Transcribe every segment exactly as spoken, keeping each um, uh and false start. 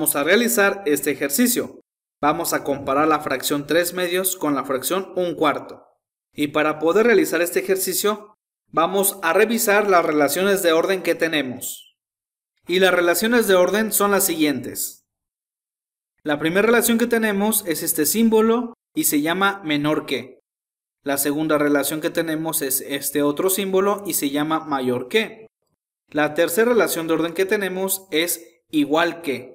vamos a realizar este ejercicio. Vamos a comparar la fracción tres medios con la fracción un cuarto. Y para poder realizar este ejercicio, vamos a revisar las relaciones de orden que tenemos. Y las relaciones de orden son las siguientes. La primera relación que tenemos es este símbolo y se llama menor que. La segunda relación que tenemos es este otro símbolo y se llama mayor que. La tercera relación de orden que tenemos es igual que.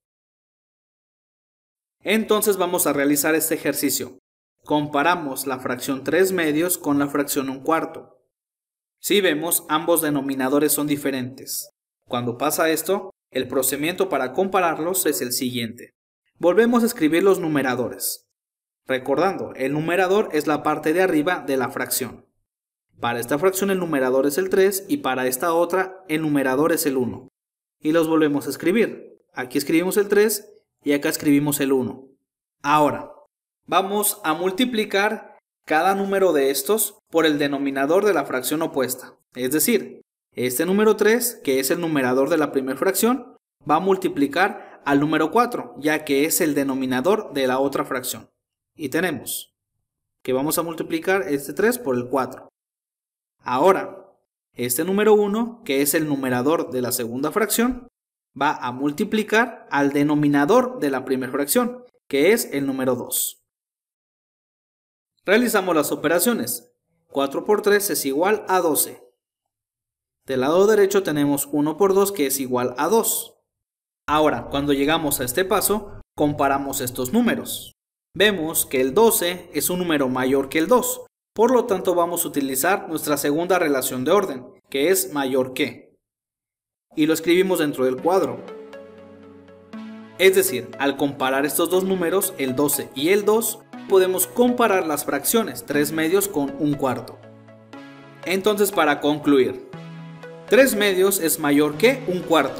Entonces vamos a realizar este ejercicio. Comparamos la fracción tres medios con la fracción un cuarto. Si vemos, ambos denominadores son diferentes. Cuando pasa esto, el procedimiento para compararlos es el siguiente. Volvemos a escribir los numeradores. Recordando, el numerador es la parte de arriba de la fracción. Para esta fracción el numerador es el tres y para esta otra el numerador es el uno. Y los volvemos a escribir. Aquí escribimos el tres y acá escribimos el uno. Ahora, vamos a multiplicar cada número de estos por el denominador de la fracción opuesta. Es decir, este número tres, que es el numerador de la primera fracción, va a multiplicar al número cuatro, ya que es el denominador de la otra fracción. Y tenemos que vamos a multiplicar este tres por el cuatro. Ahora, este número uno, que es el numerador de la segunda fracción, va a multiplicar al denominador de la primera fracción, que es el número dos. Realizamos las operaciones. cuatro por tres es igual a doce. Del lado derecho tenemos uno por dos, que es igual a dos. Ahora, cuando llegamos a este paso, comparamos estos números. Vemos que el doce es un número mayor que el dos, por lo tanto vamos a utilizar nuestra segunda relación de orden, que es mayor que. Y lo escribimos dentro del cuadro. Es decir, al comparar estos dos números, el doce y el dos, podemos comparar las fracciones tres medios con un cuarto. Entonces, para concluir, tres medios es mayor que un cuarto.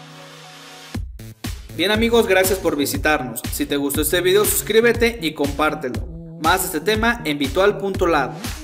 Bien amigos, gracias por visitarnos. Si te gustó este video, suscríbete y compártelo. Más de este tema en Vitual punto lab.